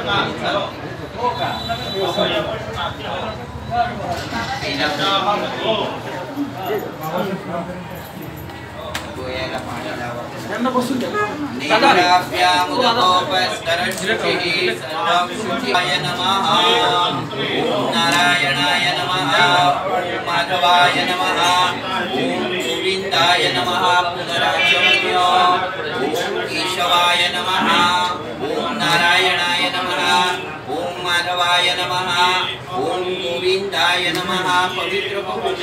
नारायणाय नमः, माधवाय नमः, गोविंदाय नमः, पुनराचम्य केशवाय नमः, ओम नारायणाय नमः, ओम माधवाय नमः, ओम गोविंदाय नमः। पवित्र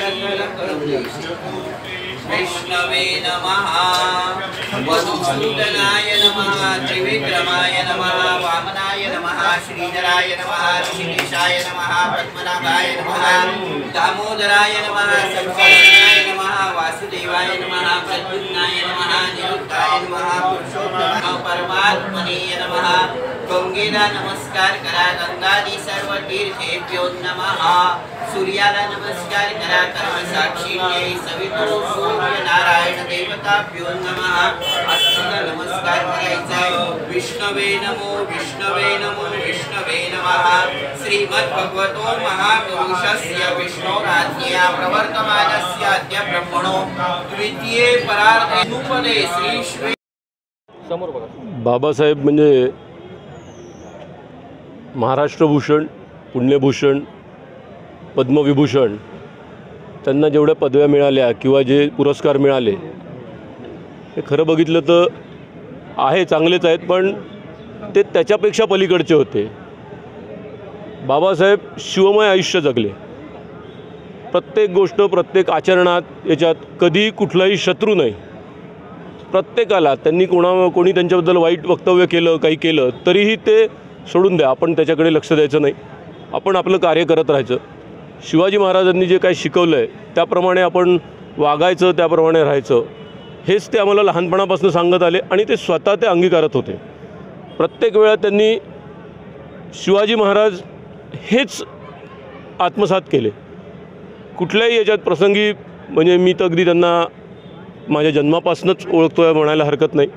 वैष्णवे नमः, वसुसूदनाय नमः, त्रिविक्रमाय नमः, वामनाय नमः, श्रीधराय नमः, ऋषिकेशाय नमः, पद्मनाभाय नमः, दामोदराय नमः, संकर्षणाय नमः, वासुदेवाय नमः, प्रद्युम्नाय नमः, निरुद्धाय नमः, पुरुषोत्तमाय परमात्मने नमः। गंगेला नमस्कार करा, गंगादी सर्व तीर्थेभ्यो नमः। सूर्याला नमस्कार करा, कर्मसाक्षिण्यै सवितरो सूर्य नारायण देवताभ्यो नमः। अग्नीला नमस्कार करायचा। विष्णवे नमो, विष्णवे नमो, विष्णवे नमः। श्रीमद्भगवतो महापुरुषस्य विष्णोराज्ञया प्रवर्तमानस्य अद्य ब्रह्मणो द्वितीये परार्धे अनुपदे श्री बाबासाहेब म्हणजे महाराष्ट्रभूषण, पुण्यभूषण, पद्मविभूषण, त्यांना जेवढ्या पदव्या मिळाल्या किंवा जे पुरस्कार मिळाले हे खरं बघितलं तर आहे, चांगलेच आहेत, पण ते त्याच्यापेक्षा पलीकडचे होते। बाबासाहेब शिवमय आयुष्य जगले। प्रत्येक गोष्ट, प्रत्येक आचरणात याच्यात कधी कुठलाही शत्रू नाही। प्रत्येकाला त्यांनी कोणी त्यांच्याबद्दल वाईट वक्तव्य केलं, काही केलं तरीही ते सोडून द्या, आपण त्याच्याकडे लक्ष द्यायचं नाही, आपण आपलं कार्य करत राहायचं। शिवाजी महाराजांनी जे काही शिकवलं आहे त्याप्रमाणे आपण वागायचं, त्याप्रमाणे राहायचं, हेच ते आम्हाला लहानपणापासून सांगत आले आणि ते स्वतः ते अंगीकारत होते। प्रत्येक वेळा त्यांनी शिवाजी महाराज हेच आत्मसात केले। कुठल्याही याच्यात प्रसंगी, म्हणजे मी तर अगदी त्यांना माझ्या जन्मापासूनच ओळखतो आहे म्हणायला हरकत नाही,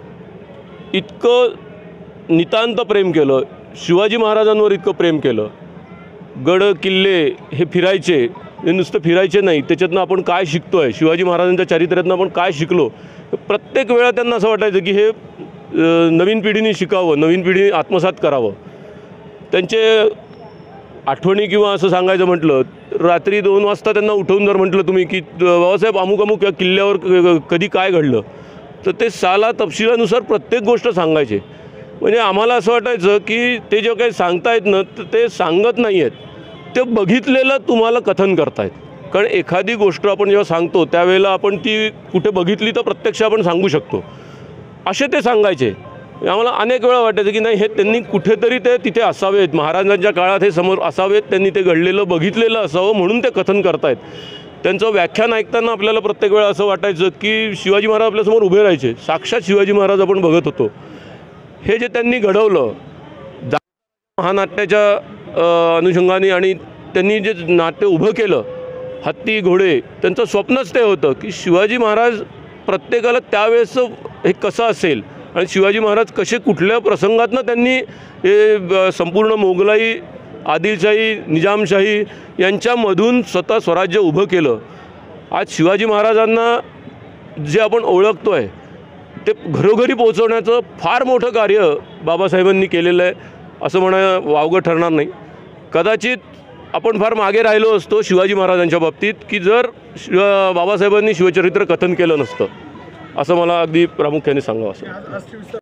इतकं नितांत प्रेम केलं, शिवाजी महाराजांवर इतकं प्रेम केलं। गड किल्ले हे फिरायचे, हे नुसतं फिरायचे नाही, त्याच्यातनं आपण काय शिकतो आहे, शिवाजी महाराजांच्या चारित्र्यातनं आपण काय शिकलो, प्रत्येक वेळा त्यांना असं वाटायचं की हे नवीन पिढीने शिकावं, नवीन पिढीने आत्मसात करावं। त्यांचे आठवणी किंवा असं सांगायचं म्हटलं, रात्री 2 वाजता त्यांना उठवून जर म्हटलं तुम्ही की बाबासाहेब अमुक अमुक या किल्ल्यावर कधी काय घडलं, तर ते साला तपशिलानुसार प्रत्येक गोष्ट सांगायचे। म्हणजे आम्हाला असं वाटायचं की ते जे काही सांगतायत ना, तर ते सांगत नाही आहेत, ते बघितलेलं तुम्हाला कथन करतायत। कारण एखादी गोष्ट आपण जेव्हा सांगतो त्यावेळेला आपण ती कुठे बघितली तर प्रत्यक्ष आपण सांगू शकतो, असे ते सांगायचे। आम्हाला अनेक वेळा वाटायचं की नाही, हे त्यांनी कुठेतरी ते तिथे असावेत, महाराजांच्या काळात हे समोर असावेत, त्यांनी ते घडलेलं बघितलेलं असावं म्हणून ते कथन करतायत। त्यांचं व्याख्यान ऐकताना आपल्याला प्रत्येक वेळा असं वाटायचं की शिवाजी महाराज आपल्यासमोर उभे राहायचे, साक्षात शिवाजी महाराज आपण बघत होतो। हे जे त्यांनी घडवलं महानाट्याच्या अनुषंगाने, आणि त्यांनी जे नाट्य उभं केलं, हत्ती घोडे, त्यांचं स्वप्नच ते होतं की शिवाजी महाराज प्रत्येकाला त्यावेळेस हे कसं असेल आणि शिवाजी महाराज कसे कुठल्या प्रसंगातनं त्यांनी हे संपूर्ण मोगलाई, आदिलशाही, निजामशाही यांच्यामधून स्वतः स्वराज्य उभं केलं। आज शिवाजी महाराजांना जे आपण ओळखतो आहे ते घरोघरी पोहोचवण्याचं फार मोठं कार्य बाबासाहेबांनी केलेलं आहे, असं म्हणा वावगं ठरणार नाही। कदाचित आपण फार मागे राहिलो असतो शिवाजी महाराजांच्या बाबतीत की जर बाबासाहेबांनी शिवचरित्र कथन केलं नसतं, असं मला अगदी प्रामुख्याने सांगावं असं।